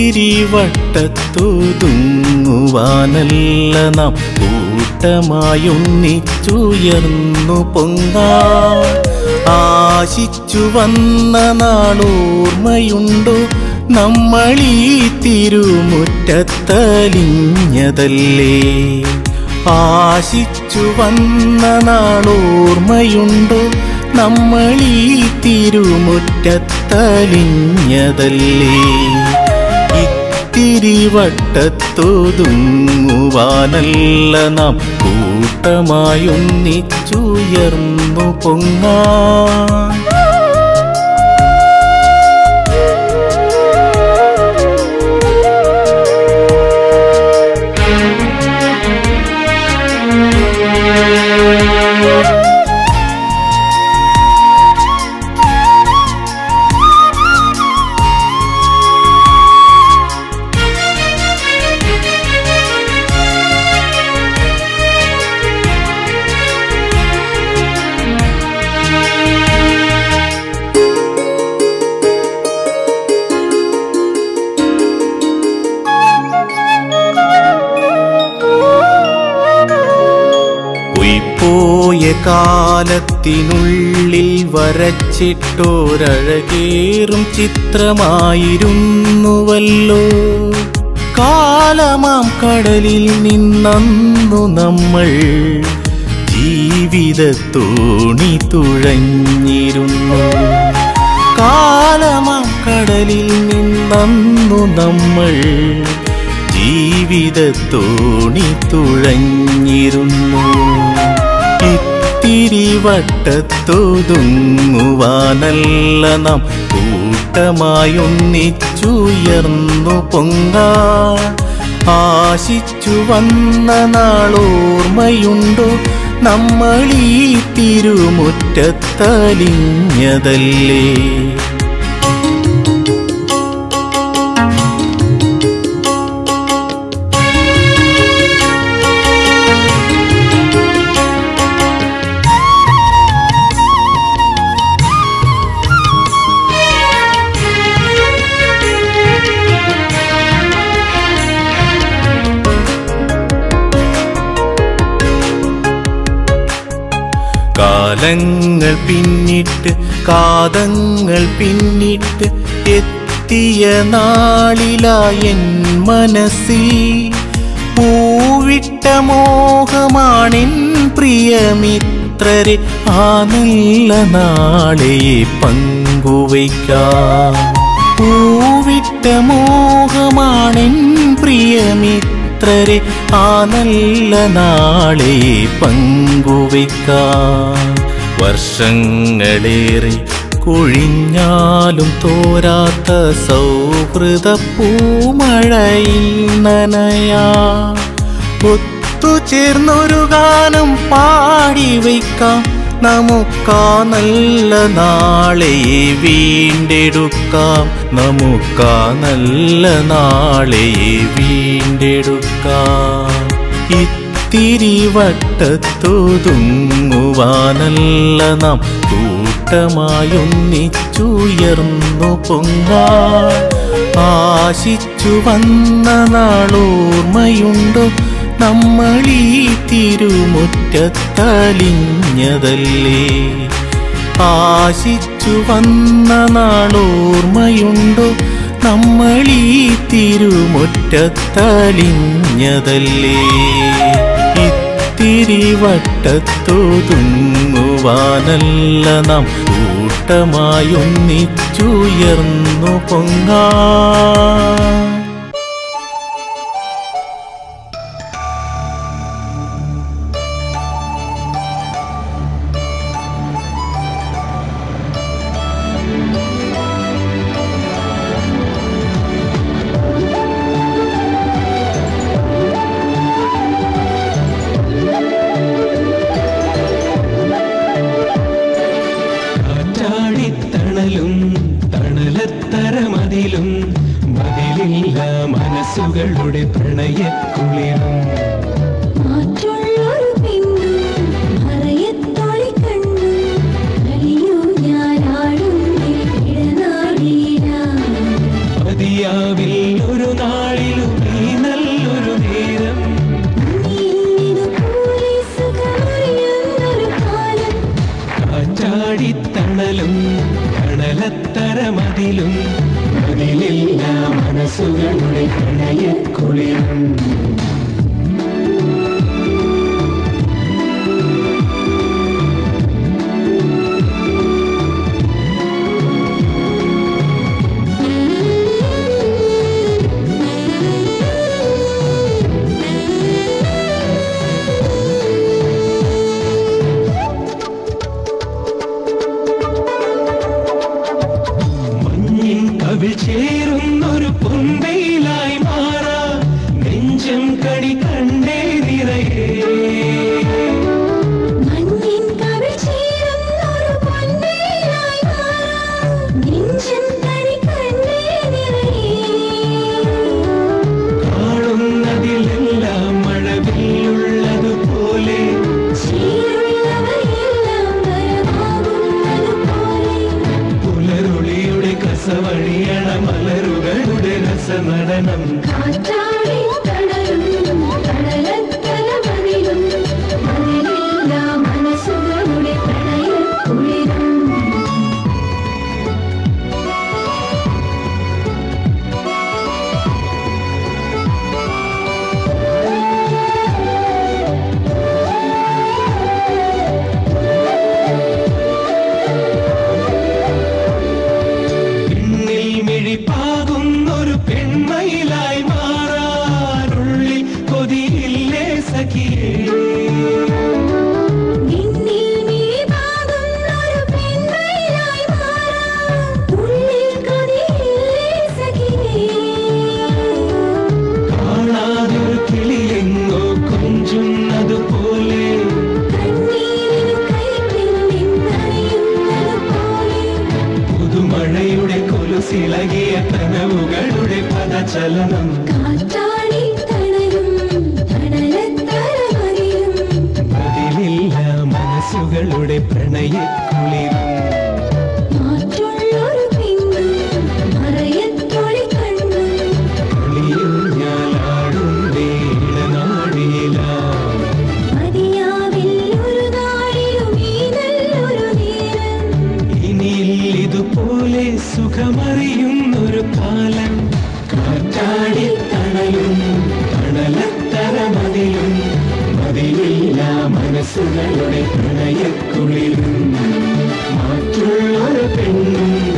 തിരിവട്ടത്തൊതുങ്ങുവാനല്ല നാം കൂട്ടമായൊന്നിച്ചുയർന്നു പൊങ്ങാൻ ആശിച്ചു വന്ന നാളോർമ്മയുണ്ടോ നമ്മളീ തിരുമുറ്റത്തലിഞ്ഞതല്ലേ ആശിച്ചു വന്ന നാളോർമ്മയുണ്ടോ നമ്മളീ തിരുമുറ്റത്തലിഞ്ഞതല്ലേ തിരിവട്ടത്തൊതുങ്ങുവാനല്ല നാം കൂട്ടമായൊന്നിച്ചുയർന്നു പൊങ്ങാൻ പോയ കാലത്തിനുള്ളിൽ വരച്ചിട്ടോരഴകേറും ചിത്രമായിരുന്നുവല്ലോ കാലമാം കടലിൽ നിന്നു നമ്മൾ ജീവിതത്തോണി തുഴഞ്ഞിരുന്നു കാലമാം കടലിൽ നിന്നു നമ്മൾ ജീവിതത്തോണി തുഴഞ്ഞിരുന്നു തിരിവട്ടത്തൊതുങ്ങുവാനല്ല നാം കൂട്ടമായൊന്നിച്ചുയർന്നു പൊങ്ങാൻ ആശിച്ചു വന്ന നാളോർമ്മയുണ്ടോ നമ്മളീ തിരുമുറ്റത്തലിഞ്ഞതല്ലേ കാലങ്ങൾ പിന്നിട്ട് കാതങ്ങൾ പിന്നിട്ട് എത്തിയ നാളിലായൻ മനസ്സിൽ പൂവിട്ട മോഹമാണെൻ പ്രിയമിത്രരെ ആ നല്ല നാളെ പങ്കുവയ്ക്കാം പൂവിട്ട മോഹമാണെൻ പ്രിയമിത്രരെ ആ നല്ല നാളെ പങ്കുവയ്ക്കാം വർഷങ്ങളേറെ കൊഴിഞ്ഞാലും തോരാത്ത സൗഹൃദ പൂമഴയിൽ നനയാ ഒത്തുചേർന്നൊരു ഗാനം പാടി വയ്ക്കാം നമുക്കാ നല്ല നാളെ വീണ്ടെടുക്കാം നമുക്കാ നല്ല നാളെ വീണ്ടെടുക്കാം തിരിവട്ടത്തൊതുങ്ങുവാനല്ല നാം കൂട്ടമായൊന്നിച്ചുയർന്നു പൊങ്ങാൻ ആശിച്ചു വന്ന നാളോർമ്മയുണ്ടോ നമ്മളീ തിരുമുറ്റത്തലിഞ്ഞതല്ലേ ആശിച്ചു വന്ന നാളോർമ്മയുണ്ടോ നമ്മളീ തിരുമുറ്റത്തലിഞ്ഞതല്ലേ തിരിവട്ടത്തൊതുങ്ങുവാനല്ല നാം കൂട്ടമായൊന്നിച്ചുയർന്നു പൊങ്ങാൻ തണലത്തരമതിലും മതിലില്ല മനസ്സുകളുടെ പ്രണയക്കുളിരും മതിയാവിൽ ഒരു കാറ്റാടിത്തണലും കടലത്തര മതിലും മതിലില്ല മനസ്സുകളുടെ പ്രണയക്കുളിരും. കവിൾ ചേരുന്നൊരു പൊന്തയിലായി മാറാ നെഞ്ചം കടി കണ്ടേ നിറയേ. കാണുന്നതിലെല്ലാം മഴവില്ലുള്ളതുപോലെ പുലരുളിയുടെ കസവഴിയണ മലരുകളുടെ രസനടനം. പാകുന്നൊരു പെൺമയിലായി മാറാനുള്ളിൽ കൊതിയില്ലേ സഖിയേ. കാണാതൊരു കിളിയെങ്ങോ കൊഞ്ചുന്നതുപോലെ പുതുമഴയുടെ കൊലുസിളകിയ കനവുകളുടെ പദചലനം. മതിലില്ല മനസ്സുകളുടെ പ്രണയക്കുളിരും. ാടും വേടനാടിയില ഇനിയിതുപോലെ സുഖമറിയുന്നൊരു കാലം. കാറ്റാടിത്തണലും കടലത്തര മതിലും മതിലില്ല മനസ്സുകളുടെ പ്രണയക്കുളിരും. മറ്റുള്ളൊരു പെണ്ണും